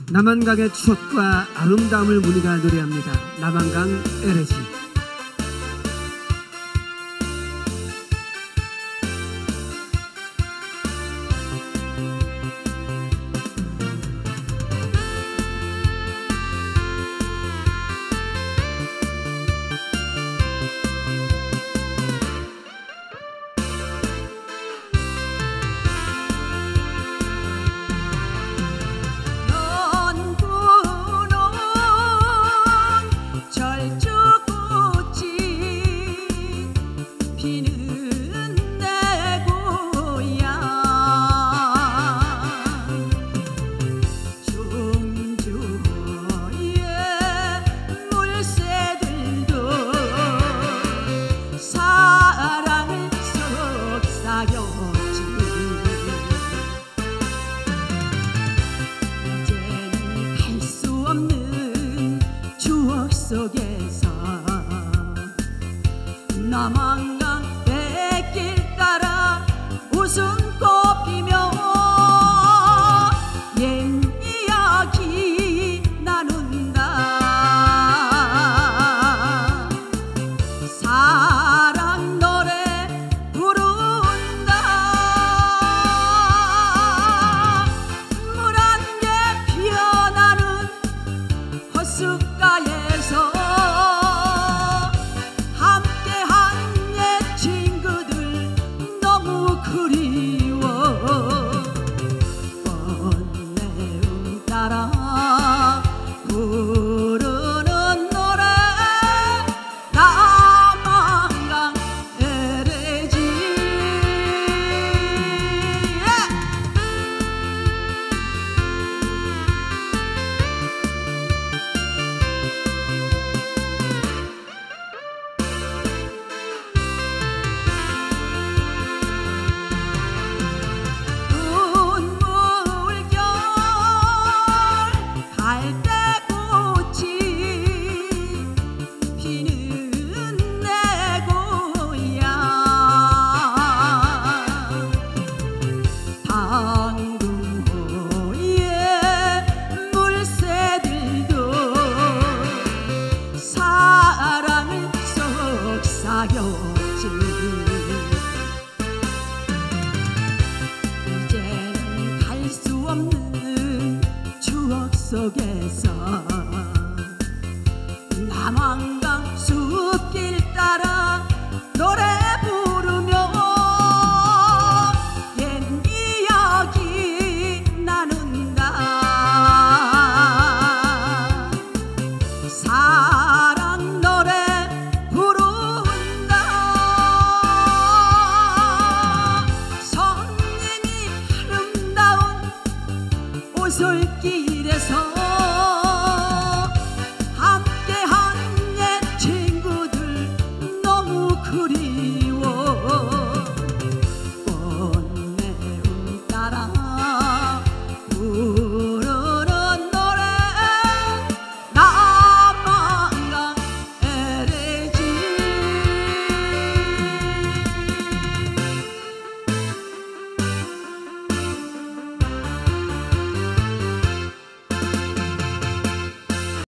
남한강의 추억과 아름다움을 우리가 노래합니다. 남한강 LG. 속에서 남한강 백길 따라 웃음꽃 피며 옛 이야기 나눈다. 사랑 노래 부른다. 물 안개 피어나는 호숫가에서 함께한 옛 친구들 너무 그리워. 번뇌음 따라 부르는 노래 남한강 LG. 이제는 갈 수 없는 추억 속에서 남한강 숲길 따라 노래 부르며 옛 이야기 나눈다. 사랑 노래 손님이 아름다운 오솔길에서